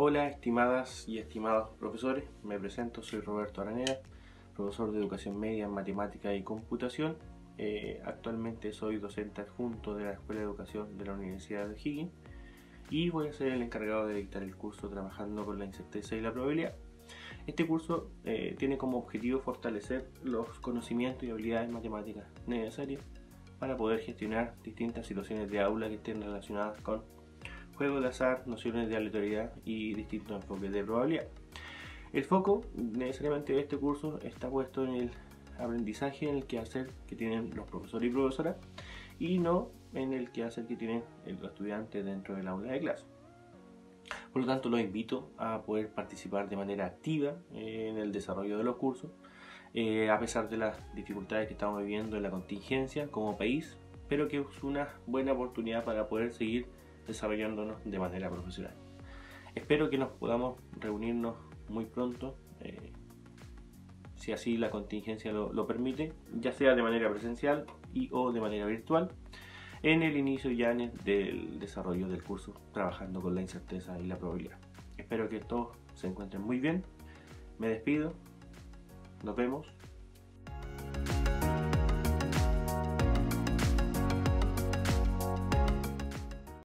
Hola, estimadas y estimados profesores, me presento, soy Roberto Araneda, profesor de Educación Media en Matemática y Computación. Actualmente soy docente adjunto de la Escuela de Educación de la Universidad de O'Higgins y voy a ser el encargado de dictar el curso Trabajando con la incerteza y la probabilidad. Este curso tiene como objetivo fortalecer los conocimientos y habilidades matemáticas necesarias para poder gestionar distintas situaciones de aula que estén relacionadas con juegos de azar, nociones de aleatoriedad y distintos enfoques de probabilidad. El foco necesariamente de este curso está puesto en el aprendizaje, en el quehacer que tienen los profesores y profesoras y no en el quehacer que tienen los estudiantes dentro del aula de clase. Por lo tanto, los invito a poder participar de manera activa en el desarrollo de los cursos, a pesar de las dificultades que estamos viviendo en la contingencia como país, pero que es una buena oportunidad para poder seguir desarrollándonos de manera profesional. Espero que nos podamos reunirnos muy pronto, si así la contingencia lo permite, ya sea de manera presencial o de manera virtual, en el inicio ya del desarrollo del curso Trabajando con la incerteza y la probabilidad. Espero que todos se encuentren muy bien. Me despido. Nos vemos.